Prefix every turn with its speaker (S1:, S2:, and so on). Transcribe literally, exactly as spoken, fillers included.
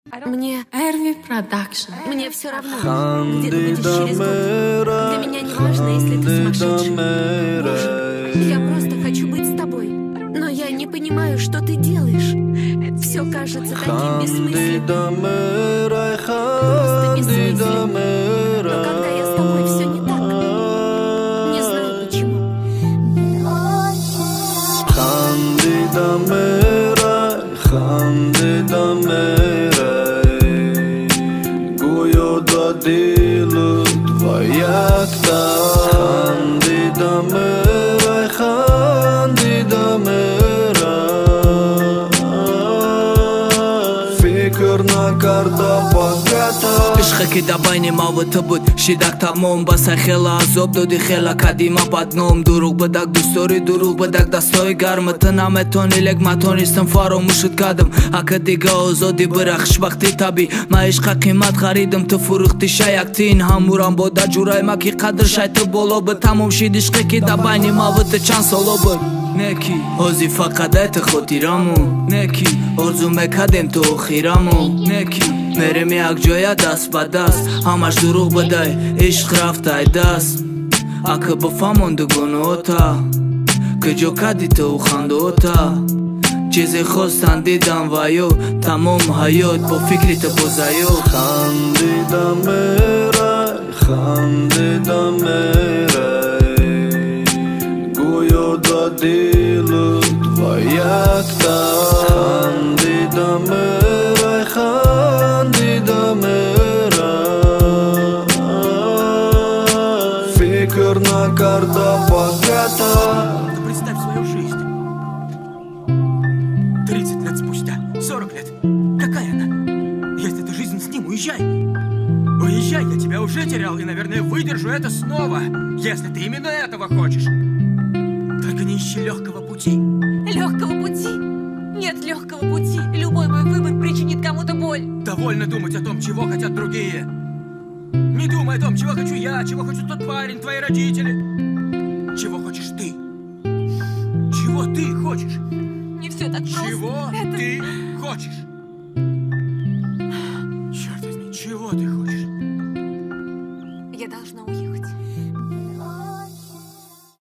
S1: Мне...
S2: Эрви Продакшн.
S1: Мне все равно, где ты будешь через год. Для меня не важно, если ты сумасшедший. Боже, я просто хочу быть с тобой. Но я не понимаю, что ты делаешь. Все кажется таким бессмысленным. Просто бессмысленным. Но когда я с тобой, все не так. Не знаю почему.
S3: Дилу твоя Хандида мэра, хандида мэра, фикр на карта пагата.
S4: Ишқи дабайни мавата буд шидак тамом баса хела азоб доди хела кадима бадном дуруг бадак дустори дуруг бадак дастои гармата наметони лег матонистам фаромушит кадам ака дига озоди бирахш вақти таби ма ишқа қимат харидам ту фурухти шаякти ин ҳамурам бо даҷурай ма ки қадр шайти боло бud тамом шид ишқи ки дабайни мавата чанд соло буд неки ози фақат эти хотираму неки орзу мекадем то охираму неки мерем якҷоя даст ба даст ҳамаш дурӯғ бадай ишқ рафтай даст ака бафамонду гуноҳота куҷо кади ту хандота чизе хостан дидам ва ё тамом ҳаёт бо фикри ту бозаё
S3: хандида мерай хандида мерай гӯё да дилу твоякта хандида мерай хандида мера фикр накарда богата.
S5: Представь свою жизнь. тридцать лет спустя, сорок лет. Какая она? Если ты жизнь с ним, уезжай. Уезжай, я тебя уже терял и, наверное, выдержу это снова, если ты именно этого хочешь. Только не ищи легкого пути.
S1: Легкого пути? Нет легкого пути. Любой мой выбор причинит кому-то боль.
S5: Довольно думать о том, чего хотят другие. Не думай о том, чего хочу я, чего хочет тот парень, твои родители. Чего хочешь ты? Чего ты хочешь?
S1: Не все так просто.
S5: Чего
S1: Это...
S5: ты хочешь?